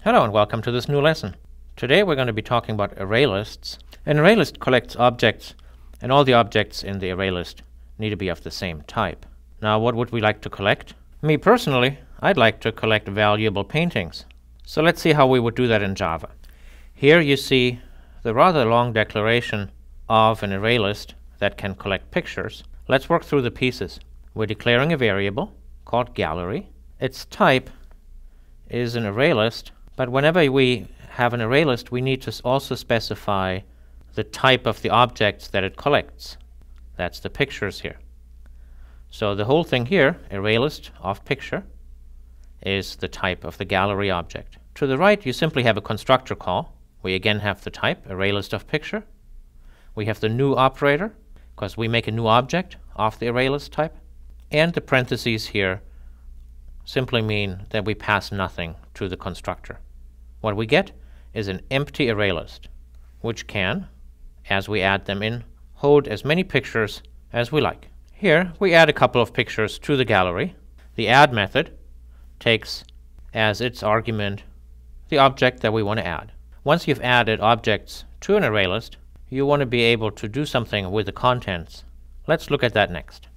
Hello and welcome to this new lesson. Today we're going to be talking about array lists. An array list collects objects, and all the objects in the array list need to be of the same type. Now, what would we like to collect? Me personally, I'd like to collect valuable paintings. So let's see how we would do that in Java. Here you see the rather long declaration of an array list that can collect pictures. Let's work through the pieces. We're declaring a variable called gallery. Its type is an array list, but whenever we have an array list, we need to also specify the type of the objects that it collects. That's the pictures here. So the whole thing here, array list of picture, is the type of the gallery object. To the right, you simply have a constructor call. We again have the type, array list of picture. We have the new operator, because we make a new object of the array list type. And the parentheses here simply mean that we pass nothing to the constructor. What we get is an empty array list, which can, as we add them in, hold as many pictures as we like. Here we add a couple of pictures to the gallery. The add method takes as its argument the object that we want to add. Once you've added objects to an array list, you want to be able to do something with the contents. Let's look at that next.